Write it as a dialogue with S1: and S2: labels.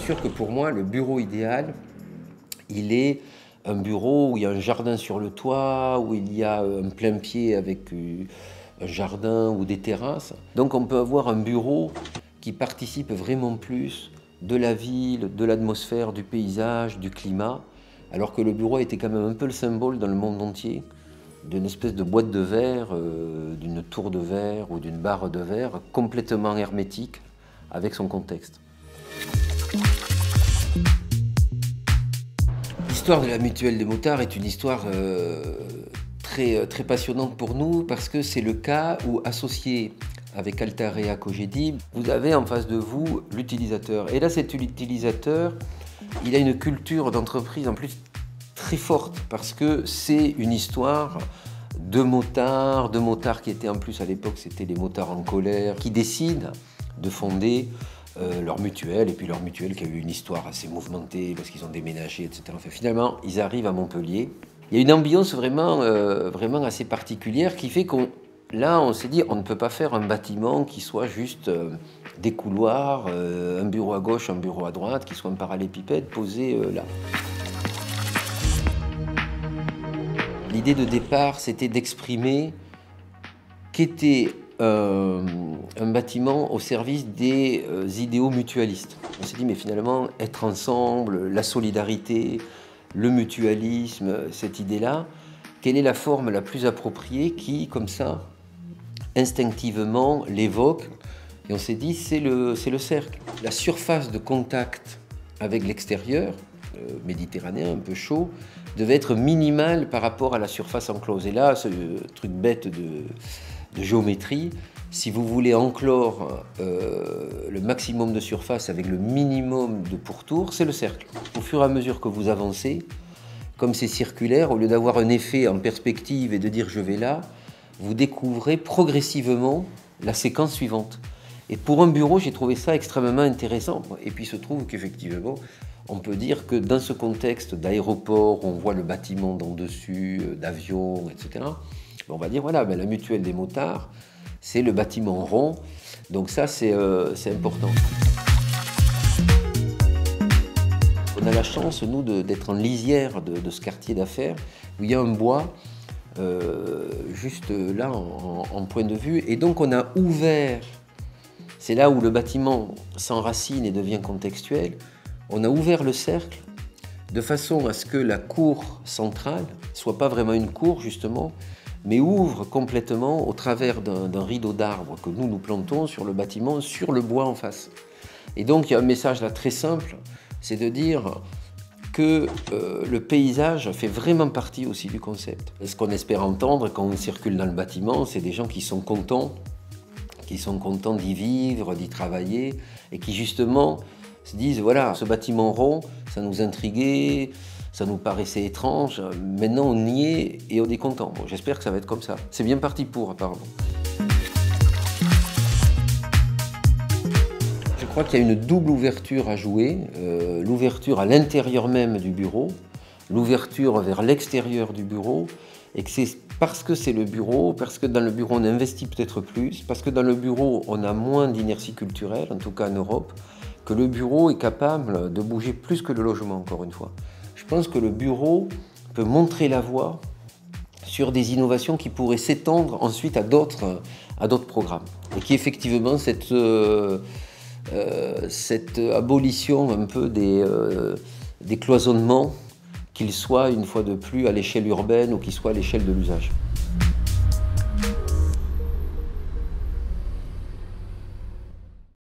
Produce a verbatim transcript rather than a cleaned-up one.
S1: sûr que pour moi, le bureau idéal, il est un bureau où il y a un jardin sur le toit, où il y a un plein pied avec un jardin ou des terrasses. Donc on peut avoir un bureau qui participe vraiment plus de la ville, de l'atmosphère, du paysage, du climat, alors que le bureau était quand même un peu le symbole dans le monde entier d'une espèce de boîte de verre, euh, d'une tour de verre ou d'une barre de verre complètement hermétique avec son contexte. L'histoire de la mutuelle des motards est une histoire euh, très, très passionnante pour nous parce que c'est le cas où, associé avec Altarea Cogedi, vous avez en face de vous l'utilisateur. Et là, cet utilisateur, il a une culture d'entreprise en plus très forte parce que c'est une histoire de motards, de motards qui étaient en plus à l'époque, c'était les motards en colère, qui décident de fonder euh, leur mutuelle, et puis leur mutuelle qui a eu une histoire assez mouvementée parce qu'ils ont déménagé, et cetera. Enfin, finalement, ils arrivent à Montpellier. Il y a une ambiance vraiment, euh, vraiment assez particulière qui fait qu'on, là, on s'est dit, on ne peut pas faire un bâtiment qui soit juste euh, des couloirs, euh, un bureau à gauche, un bureau à droite, qui soit un parallépipède posé euh, là. L'idée de départ, c'était d'exprimer qu'était euh, un bâtiment au service des euh, idéaux mutualistes. On s'est dit, mais finalement, être ensemble, la solidarité, le mutualisme, cette idée-là, quelle est la forme la plus appropriée qui, comme ça, instinctivement, l'évoque? Et on s'est dit, c'est le, c'est le cercle. La surface de contact avec l'extérieur, euh, méditerranéen, un peu chaud, devait être minimale par rapport à la surface enclose. Et là, ce truc bête de, de géométrie, si vous voulez enclore euh, le maximum de surface avec le minimum de pourtour, c'est le cercle. Au fur et à mesure que vous avancez, comme c'est circulaire, au lieu d'avoir un effet en perspective et de dire je vais là, vous découvrez progressivement la séquence suivante. Et pour un bureau, j'ai trouvé ça extrêmement intéressant. Et puis il se trouve qu'effectivement, on peut dire que dans ce contexte d'aéroport, on voit le bâtiment d'en dessus, d'avion, et cetera, on va dire, voilà, ben, la mutuelle des motards, c'est le bâtiment rond. Donc ça, c'est euh, c'est important. On a la chance, nous, d'être en lisière de, de ce quartier d'affaires, où il y a un bois, euh, juste là, en, en point de vue. Et donc, on a ouvert, c'est là où le bâtiment s'enracine et devient contextuel, on a ouvert le cercle de façon à ce que la cour centrale soit pas vraiment une cour, justement, mais ouvre complètement au travers d'un rideau d'arbres que nous nous plantons sur le bâtiment, sur le bois en face. Et donc il y a un message là très simple, c'est de dire que euh, le paysage fait vraiment partie aussi du concept. Et ce qu'on espère entendre quand on circule dans le bâtiment, c'est des gens qui sont contents, qui sont contents d'y vivre, d'y travailler, et qui justement se disent, voilà, ce bâtiment rond, ça nous intriguait, ça nous paraissait étrange, maintenant on y est et on est content. Bon, j'espère que ça va être comme ça. C'est bien parti pour, apparemment. Je crois qu'il y a une double ouverture à jouer, euh, l'ouverture à l'intérieur même du bureau, l'ouverture vers l'extérieur du bureau, et que c'est parce que c'est le bureau, parce que dans le bureau on investit peut-être plus, parce que dans le bureau on a moins d'inertie culturelle, en tout cas en Europe, que le bureau est capable de bouger plus que le logement, encore une fois. Je pense que le bureau peut montrer la voie sur des innovations qui pourraient s'étendre ensuite à d'autres à d'autres programmes. Et qui effectivement, cette, euh, euh, cette abolition un peu des, euh, des cloisonnements, qu'ils soient une fois de plus à l'échelle urbaine ou qu'ils soient à l'échelle de l'usage.